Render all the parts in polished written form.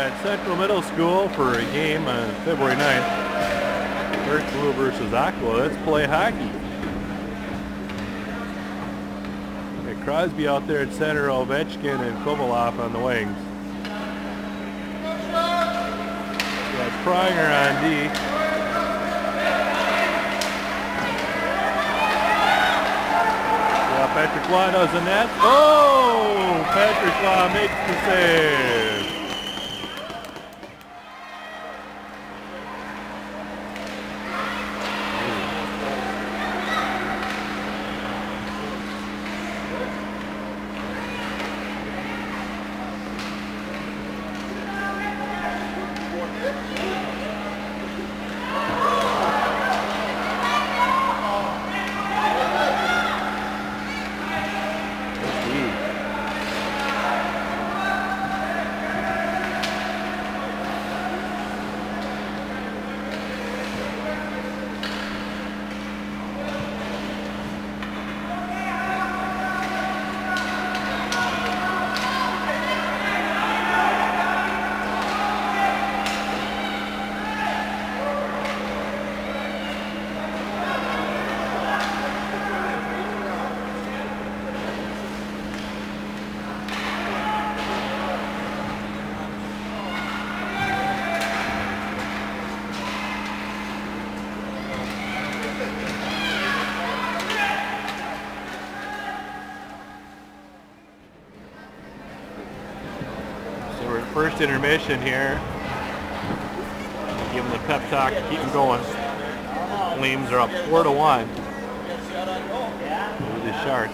at Central Middle School for a game on February 9th. First Blue versus Aqua. Let's play hockey. Got Crosby out there at center, Ovechkin and Kovalov on the wings. Got Pringer on D. Patrick Law does the net. Oh! Patrick Law makes the save. First intermission here. Give them the pep talk to keep them going. Flames are up 4-1 over the Sharks.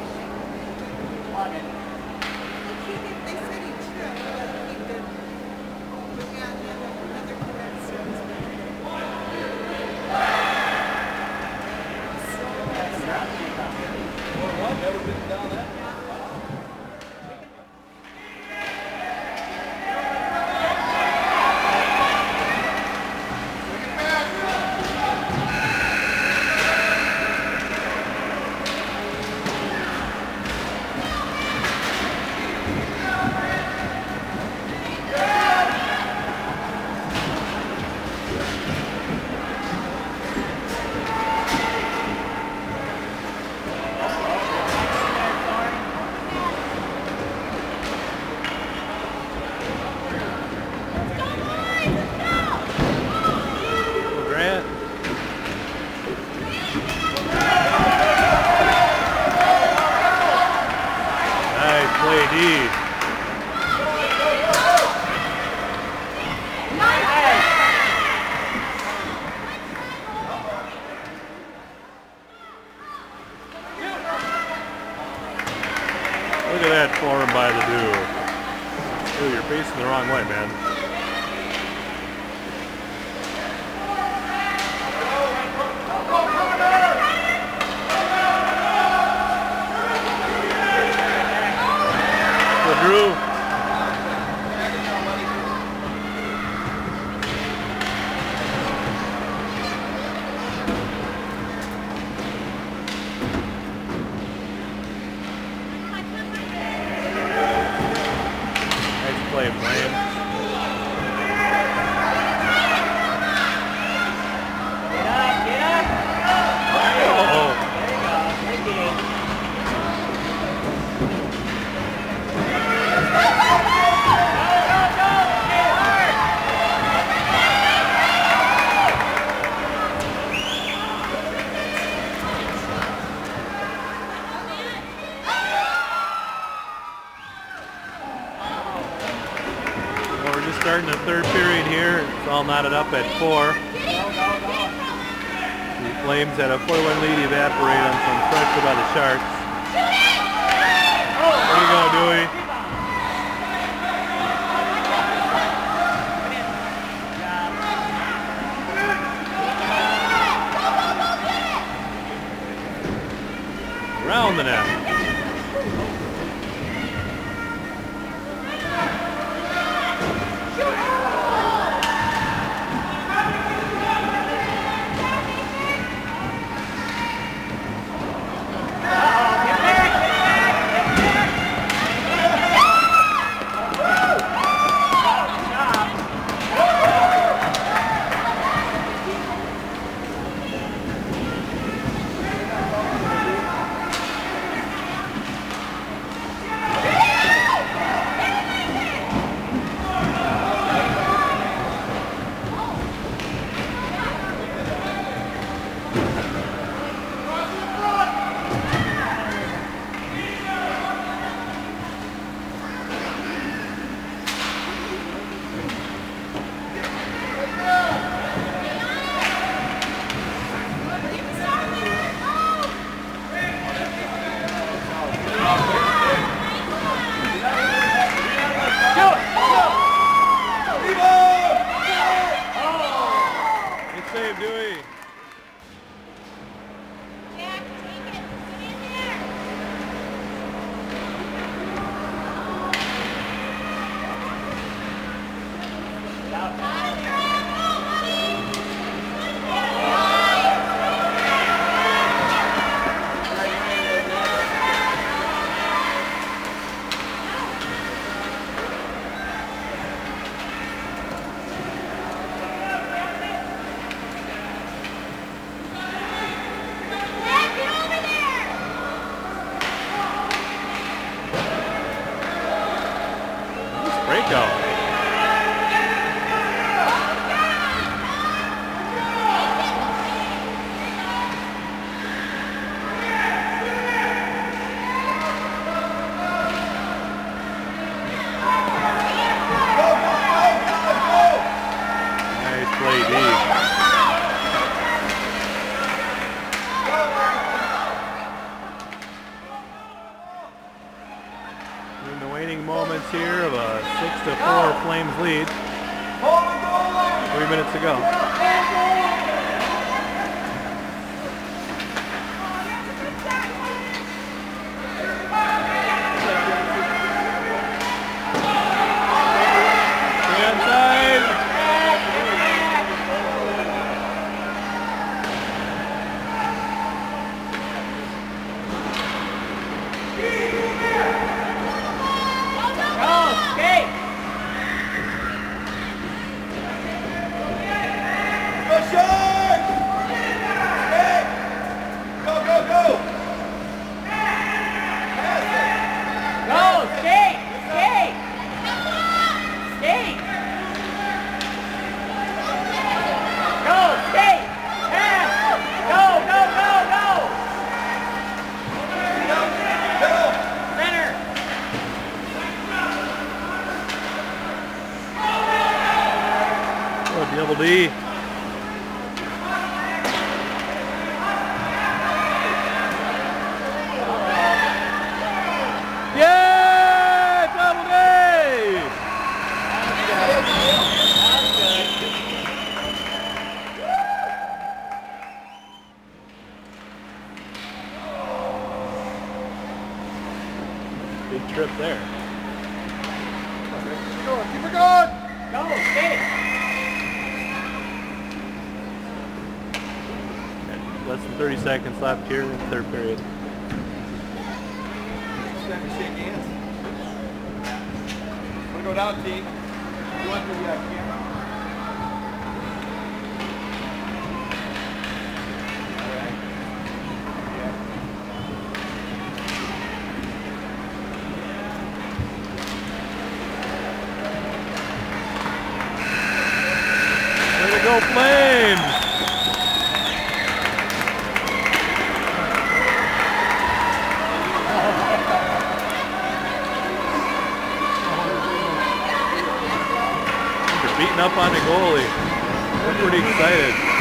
Look at that form by the Dew. Ooh, you're facing the wrong way, man. Good, Drew. Play, Flames. Starting the third period here. It's all knotted up at 4. The Flames had a 4-1 lead evaporate on some pressure by the Sharks. There you go, Dewey. Around the net. breakout. Nice play, D. In the waning moments here of a 6-4 Flames lead. 3 minutes to go. Inside. Double D. Yeah! Double D! Big trip there. Keep her going! Go, stay! Less than 30 seconds left here in the third period. Just have to shake hands. Want to go down, team? You want the camera? All right. Yeah. Way to go, Flames! Beating up on the goalie. We're pretty excited.